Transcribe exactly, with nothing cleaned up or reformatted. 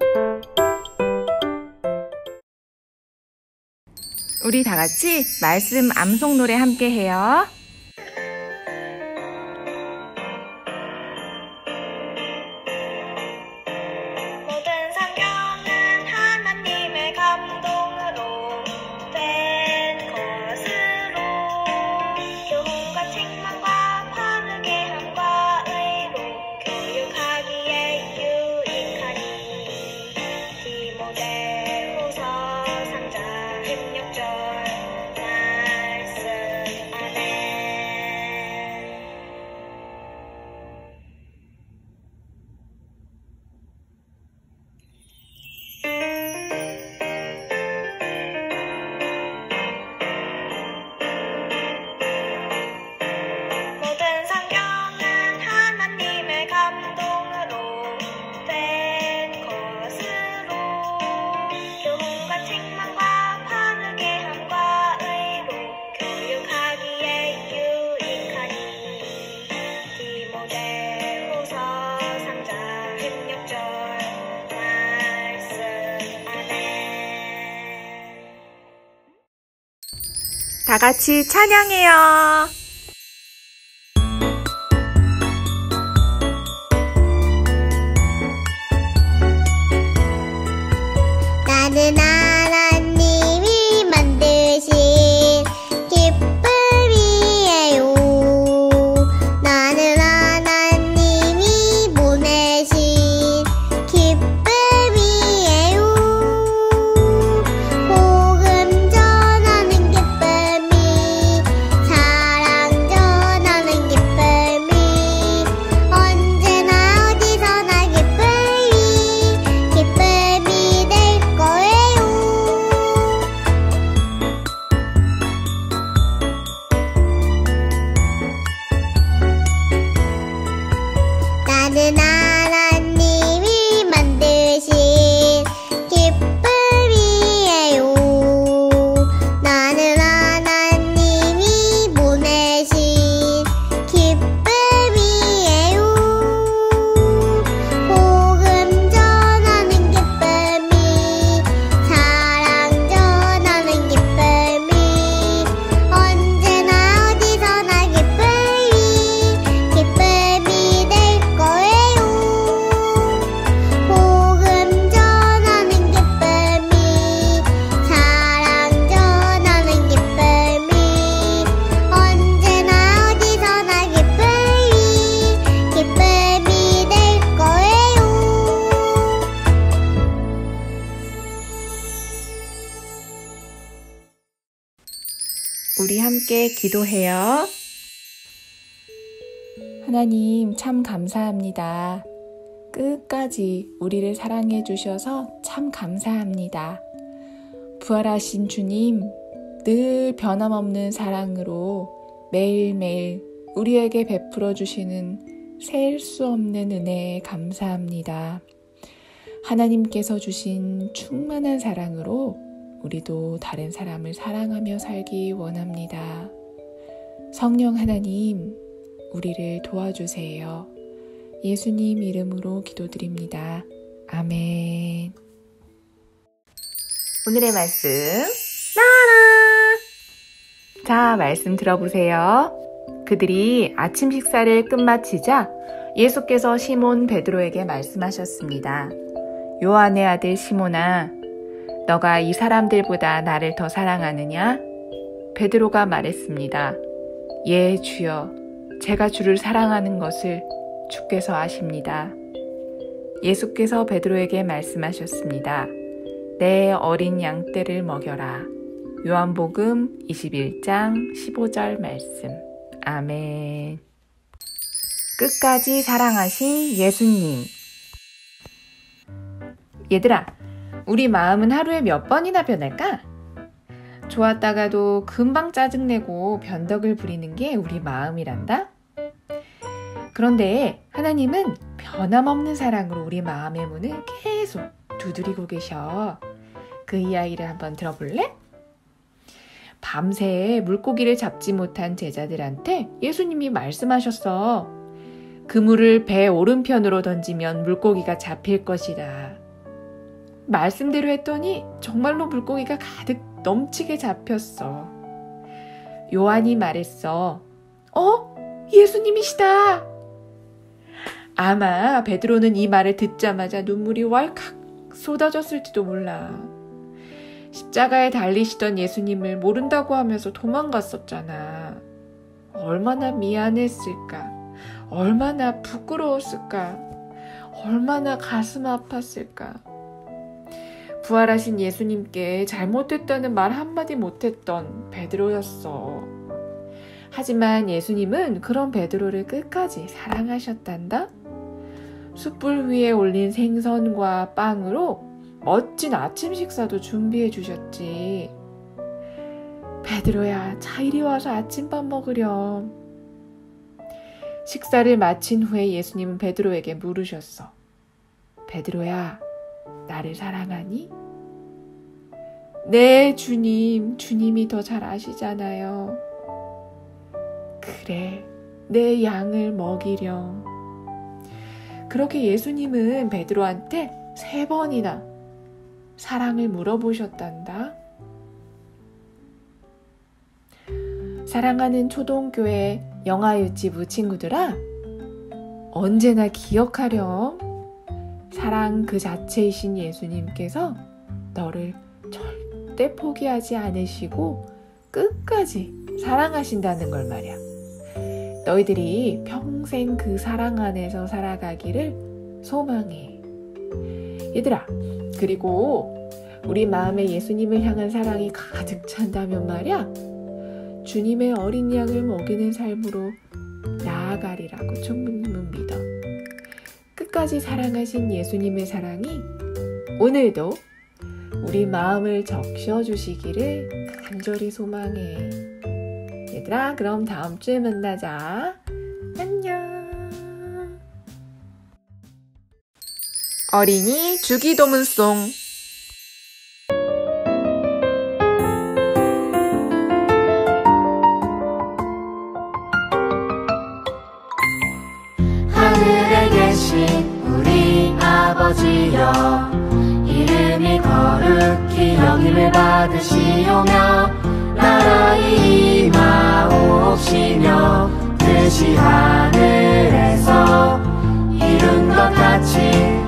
우리 다 같이 말씀 암송 노래 함께 해요. 모든 성경은 하나님의 감동으로 된 것으로 교훈과 책망과 바르게 함과 의로 교육하기에 유익하니 디모데후서 삼 장 십육 절 말씀. 아멘. 모든 성경은 하나님의 감동으로 된 것으로 교훈과 책망과 바르게 함과 의로 교육하기에 유익하니 디모데후서 삼 장 십육 절 말씀. 아멘. 다 같이 찬양해요. 나는 하나님이 만드신 기쁨이에요. 나는 하나님이 보내신 기쁨이에요. 복음 전하는 기쁨이, 사랑 전하는 기쁨이, 언제나 어디서나 기쁨이, 기쁨이 될 거예요. 나는 하나님이 만드신 기쁨이에요. 나는 하나님이 보내신 기쁨이에요. 복음 전하는 기쁨이, 사랑 전하는 기쁨이, 언제나 어디서나 기쁨이, 기쁨이 될 거예요. 복음 전하는 기쁨이, 사랑 전하는 기쁨이, 언제나 어디서나 기쁨이, 기쁨이 될 거예요. 우리 함께 기도해요. 하나님 참 감사합니다. 끝까지 우리를 사랑해 주셔서 참 감사합니다. 부활하신 주님, 늘 변함없는 사랑으로 매일매일 우리에게 베풀어 주시는 셀 수 없는 은혜에 감사합니다. 하나님께서 주신 충만한 사랑으로 우리도 다른 사람을 사랑하며 살기 원합니다. 성령 하나님, 우리를 도와주세요. 예수님 이름으로 기도드립니다. 아멘. 오늘의 말씀 나와라. 자, 말씀 들어보세요. 그들이 아침 식사를 끝마치자 예수께서 시몬 베드로에게 말씀하셨습니다. 요한의 아들 시몬아, 너가 이 사람들보다 나를 더 사랑하느냐? 베드로가 말했습니다. 예, 주여. 제가 주를 사랑하는 것을 주께서 아십니다. 예수께서 베드로에게 말씀하셨습니다. 내 어린 양떼를 먹여라. 요한복음 이십일 장 십오 절 말씀. 아멘. 끝까지 사랑하신 예수님. 얘들아, 우리 마음은 하루에 몇 번이나 변할까? 좋았다가도 금방 짜증내고 변덕을 부리는 게 우리 마음이란다? 그런데 하나님은 변함없는 사랑으로 우리 마음의 문을 계속 두드리고 계셔. 그 이야기를 한번 들어볼래? 밤새 물고기를 잡지 못한 제자들한테 예수님이 말씀하셨어. 그물을 배 오른편으로 던지면 물고기가 잡힐 것이다. 말씀대로 했더니 정말로 물고기가 가득 넘치게 잡혔어. 요한이 말했어. 어? 예수님이시다! 아마 베드로는 이 말을 듣자마자 눈물이 왈칵 쏟아졌을지도 몰라. 십자가에 달리시던 예수님을 모른다고 하면서 도망갔었잖아. 얼마나 미안했을까? 얼마나 부끄러웠을까? 얼마나 가슴 아팠을까? 부활하신 예수님께 잘못됐다는 말 한마디 못했던 베드로였어. 하지만 예수님은 그런 베드로를 끝까지 사랑하셨단다. 숯불 위에 올린 생선과 빵으로 멋진 아침 식사도 준비해 주셨지. 베드로야, 자 이리 와서 아침밥 먹으렴. 식사를 마친 후에 예수님은 베드로에게 물으셨어. 베드로야, 나를 사랑하니? 네, 주님. 주님이 더 잘 아시잖아요. 그래, 내 양을 먹이렴. 그렇게 예수님은 베드로한테 세 번이나 사랑을 물어보셨단다. 사랑하는 초동교회 영아유치부 친구들아, 언제나 기억하렴. 사랑 그 자체이신 예수님께서 너를 절대 포기하지 않으시고 끝까지 사랑하신다는 걸 말이야. 너희들이 평생 그 사랑 안에서 살아가기를 소망해. 얘들아, 그리고 우리 마음에 예수님을 향한 사랑이 가득 찬다면 말이야, 주님의 어린 양을 먹이는 삶으로 나아가리라고 총무님은 믿어. 끝까지 사랑하신 예수님의 사랑이 오늘도 우리 마음을 적셔주시기를 간절히 소망해. 얘들아, 그럼 다음 주에 만나자. 안녕. 어린이 주기도문송. 하늘에 계신 우리 아버지여, 이름이 거룩히 여김을 받으시오며 나라의 임하옵시며 뜻이 하늘에서 이룬 것 같이